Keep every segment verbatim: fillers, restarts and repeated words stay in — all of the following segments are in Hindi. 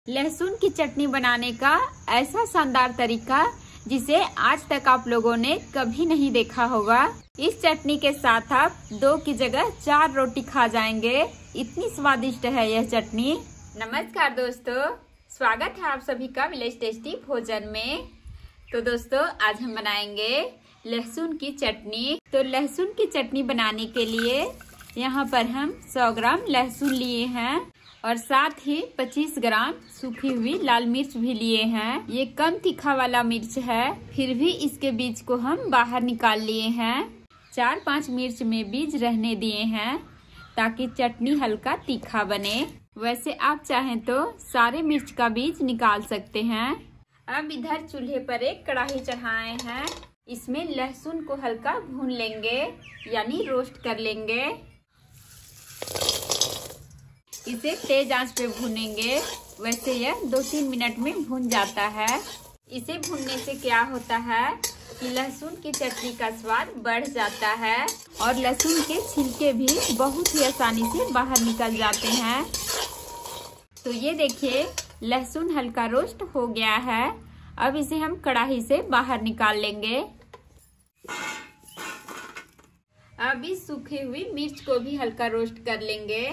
लहसुन की चटनी बनाने का ऐसा शानदार तरीका जिसे आज तक आप लोगों ने कभी नहीं देखा होगा। इस चटनी के साथ आप दो की जगह चार रोटी खा जाएंगे, इतनी स्वादिष्ट है यह चटनी। नमस्कार दोस्तों, स्वागत है आप सभी का विलेज टेस्टी भोजन में। तो दोस्तों आज हम बनाएंगे लहसुन की चटनी। तो लहसुन की चटनी बनाने के लिए यहाँ पर हम सौ ग्राम लहसुन लिए हैं और साथ ही पच्चीस ग्राम सूखी हुई लाल मिर्च भी लिए हैं। ये कम तीखा वाला मिर्च है, फिर भी इसके बीज को हम बाहर निकाल लिए हैं। चार पांच मिर्च में बीज रहने दिए हैं ताकि चटनी हल्का तीखा बने। वैसे आप चाहें तो सारे मिर्च का बीज निकाल सकते हैं। अब इधर चूल्हे पर एक कढ़ाई चढ़ाए हैं, इसमें लहसुन को हल्का भून लेंगे यानी रोस्ट कर लेंगे। इसे तेज आंच पे भूनेंगे। वैसे यह दो तीन मिनट में भून जाता है। इसे भूनने से क्या होता है कि लहसुन की चटनी का स्वाद बढ़ जाता है और लहसुन के छिलके भी बहुत ही आसानी से बाहर निकल जाते हैं। तो ये देखिए लहसुन हल्का रोस्ट हो गया है। अब इसे हम कढ़ाई से बाहर निकाल लेंगे। अब इस सूखी हुई मिर्च को भी हल्का रोस्ट कर लेंगे।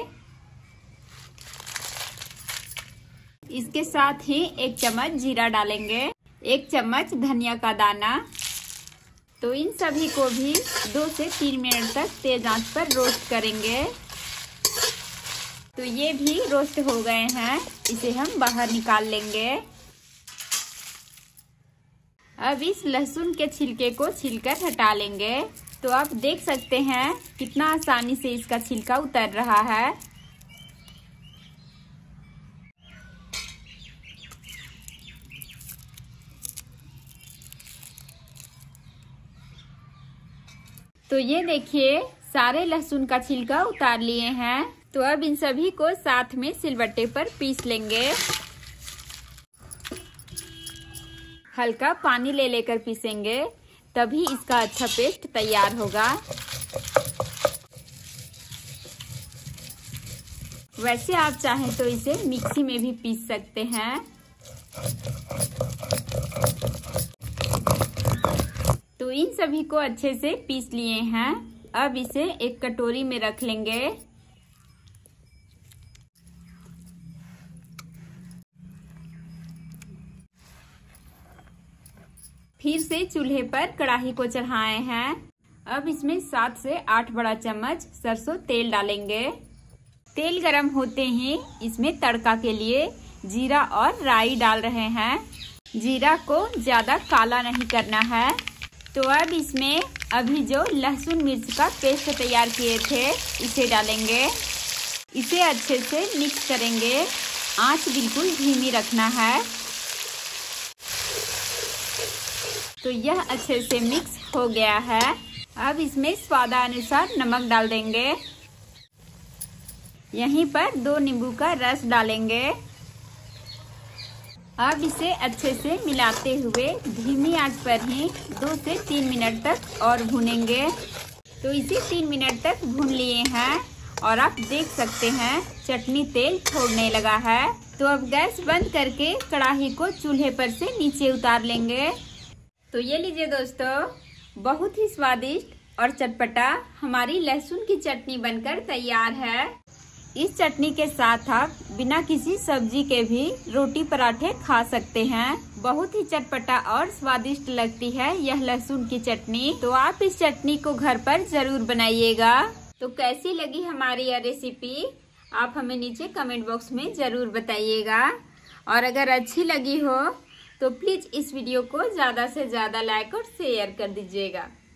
इसके साथ ही एक चम्मच जीरा डालेंगे, एक चम्मच धनिया का दाना। तो इन सभी को भी दो से तीन मिनट तक तेज आंच पर रोस्ट करेंगे। तो ये भी रोस्ट हो गए हैं, इसे हम बाहर निकाल लेंगे। अब इस लहसुन के छिलके को छीलकर हटा लेंगे। तो आप देख सकते हैं कितना आसानी से इसका छिलका उतर रहा है। तो ये देखिए सारे लहसुन का छिलका उतार लिए हैं। तो अब इन सभी को साथ में सिलबट्टे पर पीस लेंगे। हल्का पानी ले लेकर पीसेंगे, तभी इसका अच्छा पेस्ट तैयार होगा। वैसे आप चाहें तो इसे मिक्सी में भी पीस सकते हैं। तो इन सभी को अच्छे से पीस लिए हैं। अब इसे एक कटोरी में रख लेंगे। फिर से चूल्हे पर कढ़ाई को चढ़ाए हैं। अब इसमें सात से आठ बड़ा चम्मच सरसों तेल डालेंगे। तेल गरम होते ही इसमें तड़का के लिए जीरा और राई डाल रहे हैं। जीरा को ज्यादा काला नहीं करना है। तो अब इसमें अभी जो लहसुन मिर्च का पेस्ट तैयार किए थे इसे डालेंगे। इसे अच्छे से मिक्स करेंगे। आंच बिल्कुल धीमी रखना है। तो यह अच्छे से मिक्स हो गया है। अब इसमें स्वादानुसार नमक डाल देंगे। यहीं पर दो नींबू का रस डालेंगे। अब इसे अच्छे से मिलाते हुए धीमी आंच पर ही दो से तीन मिनट तक और भूनेंगे। तो इसे तीन मिनट तक भून लिए हैं और आप देख सकते हैं चटनी तेल छोड़ने लगा है। तो अब गैस बंद करके कढ़ाई को चूल्हे पर से नीचे उतार लेंगे। तो ये लीजिए दोस्तों, बहुत ही स्वादिष्ट और चटपटा हमारी लहसुन की चटनी बनकर तैयार है। इस चटनी के साथ आप बिना किसी सब्जी के भी रोटी पराठे खा सकते हैं। बहुत ही चटपटा और स्वादिष्ट लगती है यह लहसुन की चटनी। तो आप इस चटनी को घर पर जरूर बनाइएगा। तो कैसी लगी हमारी यह रेसिपी आप हमें नीचे कमेंट बॉक्स में जरूर बताइएगा। और अगर अच्छी लगी हो तो प्लीज इस वीडियो को ज्यादा से ज्यादा लाइक और शेयर कर दीजिएगा।